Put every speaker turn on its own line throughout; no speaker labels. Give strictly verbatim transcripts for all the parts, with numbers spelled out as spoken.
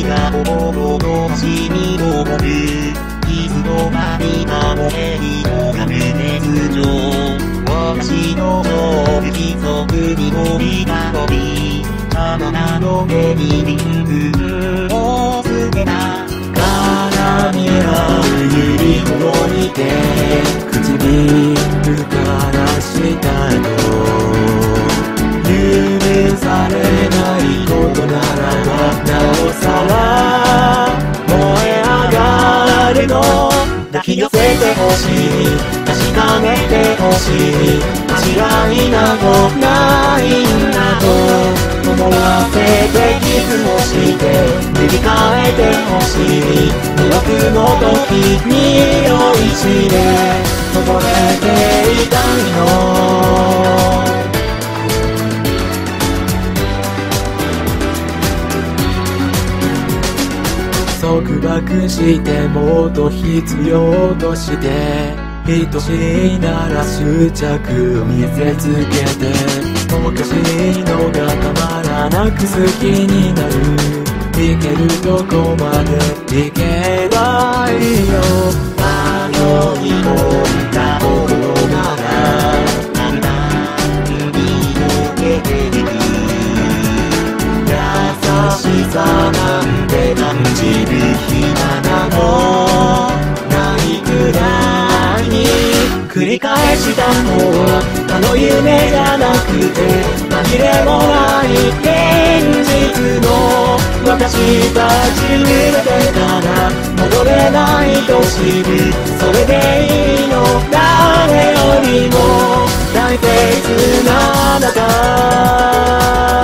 が心のしみを掘る。いつの間にか燃え広がる熱情。私の規則に飛びたどり、あなたの目にリングをつけた。鏡はゆりほどいて口に浮からしたの。許されないことならばなおさら燃え上がるの。抱き寄せてほしい、確かめてほしい、間違いなどないんだと思わせてキスをして塗り替えてほしい。魅力の時匂いしで溺れていたいの。束縛してもっと必要として愛しいなら執着を見せつけて、おかしいのがたまらなく好きになる。いけるとこまでいけばいいよ。迷い込んだ心なら簡単に溶けていく。優しさなんて感じる暇などないくらいに繰り返したのはあの夢じゃなくて紛れもない現実の。私たち揺れてたら戻れないと知る。それでいいの。誰よりも大切なあなた。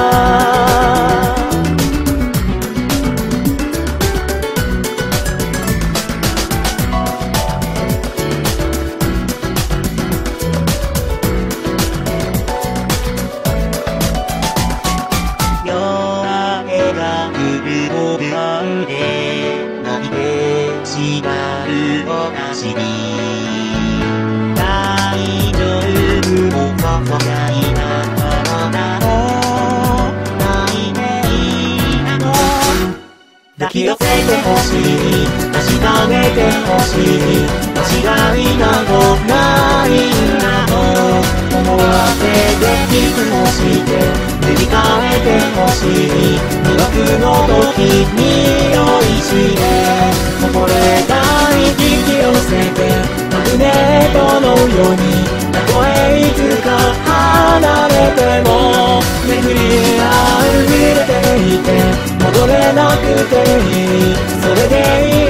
泣いてしまう私に大丈夫もささやいなあなたの泣いていたの。抱き寄せてほしい、確かめてほしい、間違いなどないんだと思わせてキスをして塗り替えてほしい。魅力の時匂いしで溺れたい引き寄せてマグネットのようにたとえいつか離れても巡り合う揺れていて戻れなくていい。それでいい